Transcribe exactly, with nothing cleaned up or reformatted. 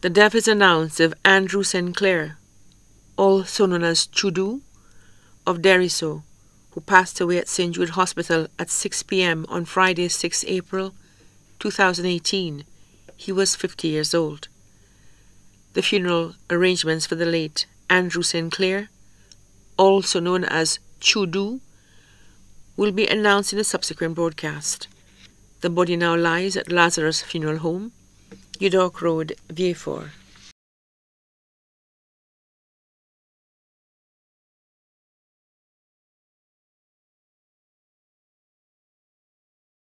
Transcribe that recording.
The death is announced of Andrew St Clair, also known as Chudu, of Deriso, who passed away at Saint Jude Hospital at six p m on Friday, the sixth of April, two thousand eighteen. He was fifty years old. The funeral arrangements for the late Andrew St Clair, also known as Chudu, will be announced in a subsequent broadcast. The body now lies at Lazarus Funeral Home, Uddock Road, Vieux Fort.